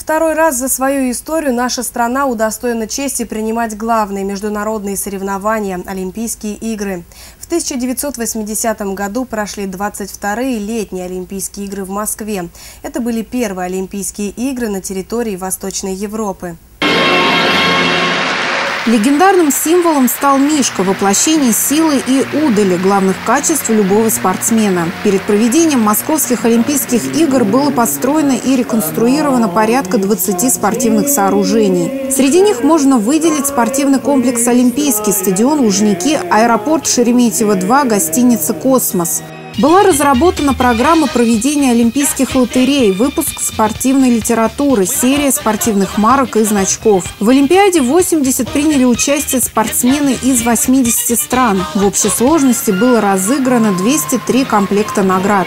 Второй раз за свою историю наша страна удостоена чести принимать главные международные соревнования – Олимпийские игры. В 1980 году прошли 22-е летние Олимпийские игры в Москве. Это были первые Олимпийские игры на территории Восточной Европы. Легендарным символом стал мишка – воплощение силы и удали, главных качеств любого спортсмена. Перед проведением Московских Олимпийских игр было построено и реконструировано порядка 20 спортивных сооружений. Среди них можно выделить спортивный комплекс «Олимпийский», стадион «Лужники», аэропорт Шереметьево-2, гостиница «Космос». Была разработана программа проведения олимпийских лотерей, выпуск спортивной литературы, серия спортивных марок и значков. В Олимпиаде 80 приняли участие спортсмены из 80 стран. В общей сложности было разыграно 203 комплекта наград.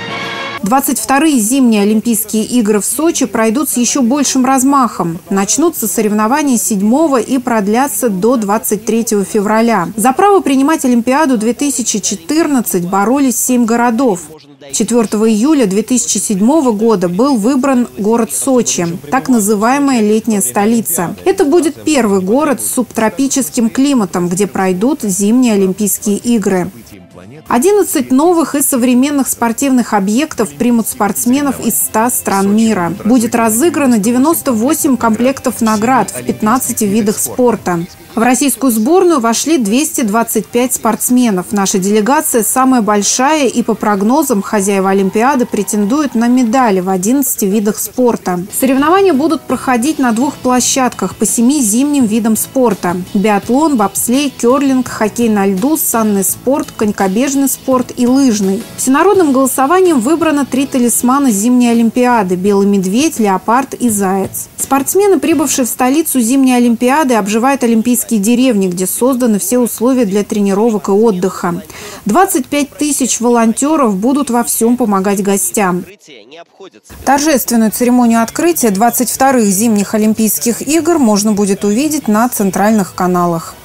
22-е зимние Олимпийские игры в Сочи пройдут с еще большим размахом. Начнутся соревнования 7 и продлятся до 23 февраля. За право принимать Олимпиаду 2014 боролись 7 городов. 4 июля 2007 года был выбран город Сочи, так называемая летняя столица. Это будет первый город с субтропическим климатом, где пройдут зимние Олимпийские игры. 11 новых и современных спортивных объектов примут спортсменов из 100 стран мира. Будет разыграно 98 комплектов наград в 15 видах спорта. В российскую сборную вошли 225 спортсменов. Наша делегация самая большая и, по прогнозам, хозяева Олимпиады претендуют на медали в 11 видах спорта. Соревнования будут проходить на 2 площадках по 7 зимним видам спорта: биатлон, бобслей, керлинг, хоккей на льду, санный спорт, конькобежный спорт и лыжный. Всенародным голосованием выбрано 3 талисмана зимней Олимпиады – белый медведь, леопард и заяц. Спортсмены, прибывшие в столицу зимней Олимпиады, обживают олимпийские деревни, где созданы все условия для тренировок и отдыха. 25 тысяч волонтеров будут во всем помогать гостям. Торжественную церемонию открытия 22-х зимних Олимпийских игр можно будет увидеть на центральных каналах.